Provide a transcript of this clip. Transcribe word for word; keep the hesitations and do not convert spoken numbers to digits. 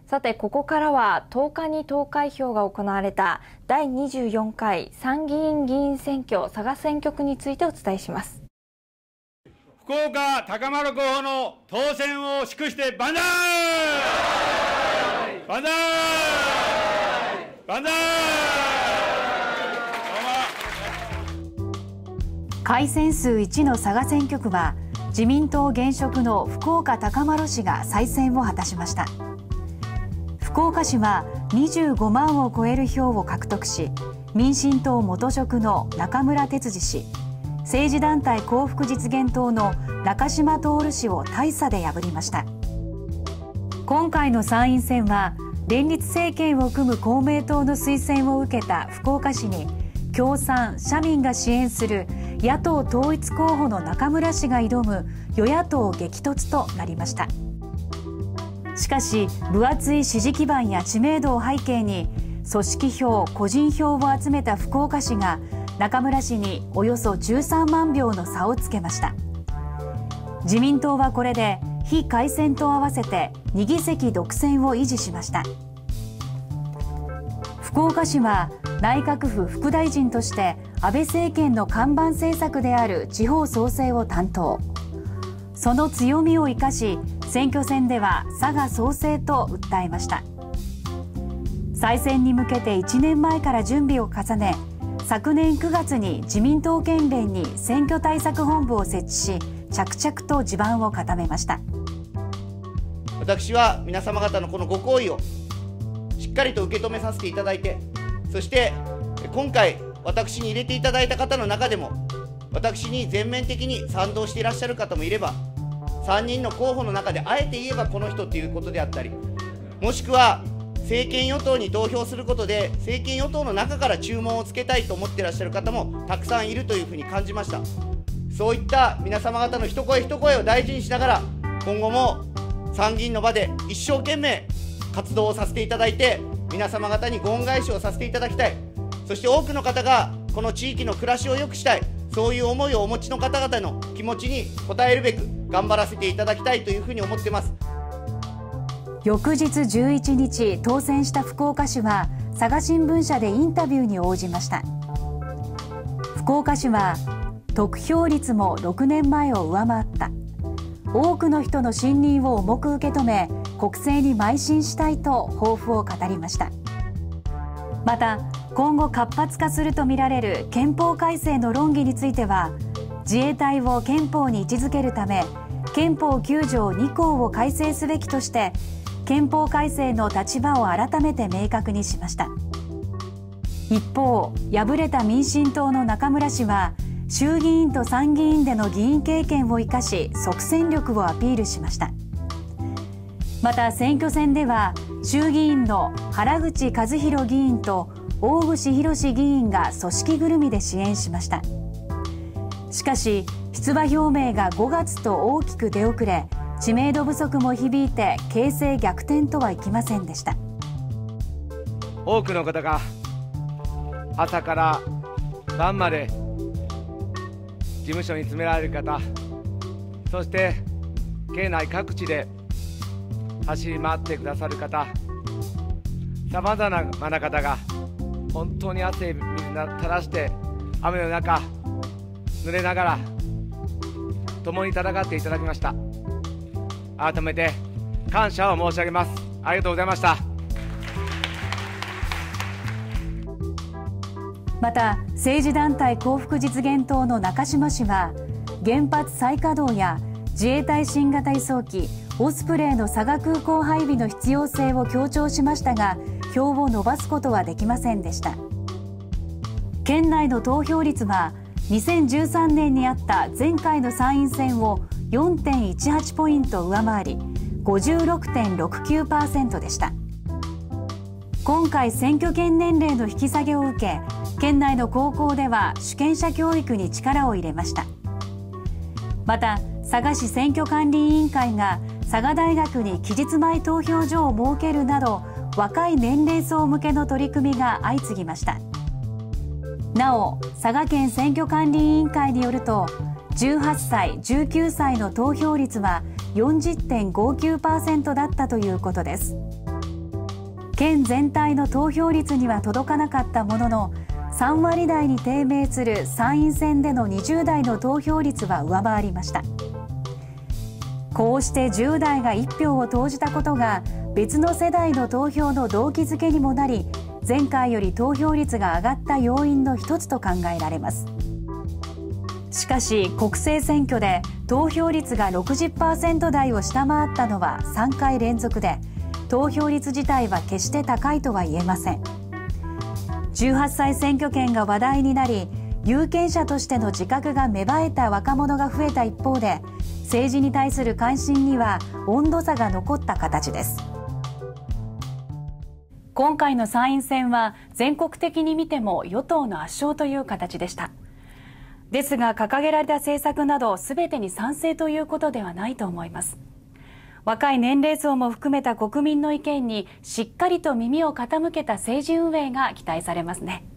さて、ここからはとおかに投開票が行われただいにじゅうよんかい参議院議員選挙佐賀選挙区についてお伝えします。 福岡高丸候補の当選を祝して万歳！万歳！万歳！ 改選数いちの佐賀選挙区は自民党現職の福岡高丸氏が再選を果たしました。福岡市はにじゅうごまんを超える票を獲得し、民進党元職の中村哲次氏、政治団体幸福実現党の中島徹氏を大差で破りました。今回の参院選は連立政権を組む公明党の推薦を受けた福岡市に共産・社民が支援する野党統一候補の中村氏が挑む与野党激突となりました。しかし分厚い支持基盤や知名度を背景に組織票・個人票を集めた福岡市が中村氏におよそじゅうさんまんひょうの差をつけました。自民党はこれで非改選と合わせてにぎせき独占を維持しました。福岡市は内閣府副大臣として安倍政権の看板政策である地方創生を担当。その強みを生かし選挙戦では佐賀創生と訴えました。再選に向けていちねんまえから準備を重ね、昨年くがつに自民党県連に選挙対策本部を設置し、着々と地盤を固めました。 私は皆様方のこのご好意をしっかりと受け止めさせていただいて、そして今回私に入れていただいた方の中でも私に全面的に賛同していらっしゃる方もいれば、さんにんの候補の中であえて言えばこの人ということであったり、もしくは政権与党に投票することで政権与党の中から注文をつけたいと思っていらっしゃる方もたくさんいるというふうに感じました。そういった皆様方の一声一声を大事にしながら、今後も参議院の場で一生懸命活動をさせていただいて、皆様方にご恩返しをさせていただきたい。そして多くの方がこの地域の暮らしを良くしたい、そういう思いをお持ちの方々の気持ちに応えるべく頑張らせていただきたいというふうに思ってます。 翌日じゅういちにち当選した福岡市は佐賀新聞社でインタビューに応じました。福岡市は得票率もろくねんまえを上回った、多くの人の信任を重く受け止め国政に邁進したいと抱負を語りました。また今後活発化するとみられる憲法改正の論議については、自衛隊を憲法に位置づけるため憲法きゅうじょうにこうを改正すべきとして憲法改正の立場を改めて明確にしました。一方、敗れた民進党の中村氏は衆議院と参議院での議員経験を生かし即戦力をアピールしました。また選挙戦では衆議院の原口一博議員と大串博志議員が組織ぐるみで支援しました。しかし出馬表明がごがつと大きく出遅れ、知名度不足も響いて形勢逆転とはいきませんでした。 多くの方が朝から晩まで事務所に詰められる方、そして県内各地で走り回ってくださる方、さまざまな方が本当に汗水垂らして雨の中濡れながら共に戦っていただきました。改めて感謝を申し上げます。ありがとうございました。 また政治団体幸福実現党の中島氏は原発再稼働や自衛隊新型輸送機オスプレイの佐賀空港配備の必要性を強調しましたが、票を伸ばすことはできませんでした。県内の投票率はにせんじゅうさんねんにあった前回の参院選を よんてんいちはち ポイント上回り ごじゅうろくてんろくきゅうパーセント でした。今回選挙権年齢の引き下げを受け、県内の高校では主権者教育に力を入れました。また佐賀市選挙管理委員会が佐賀大学に期日前投票所を設けるなど若い年齢層向けの取り組みが相次ぎました。なお佐賀県選挙管理委員会によると、じゅうはっさいじゅうきゅうさいの投票率は よんじゅってんごきゅうパーセント だったということです。 県全体の投票率には届かなかったものの、さんわり台に低迷する参院選でのにじゅう代の投票率は上回りました。こうしてじゅう代がいち票を投じたことが別の世代の投票の動機づけにもなり、前回より投票率が上がった要因の一つと考えられます。しかし国政選挙で投票率が ろくじゅっパーセント 台を下回ったのはさんかい連続で、投票率自体は決して高いとは言えません。じゅうはっさい選挙権が話題になり、有権者としての自覚が芽生えた若者が増えた一方で、政治に対する関心には温度差が残った形です。今回の参院選は全国的に見ても与党の圧勝という形でした。ですが掲げられた政策など全てに賛成ということではないと思います。若い年齢層も含めた国民の意見にしっかりと耳を傾けた政治運営が期待されますね。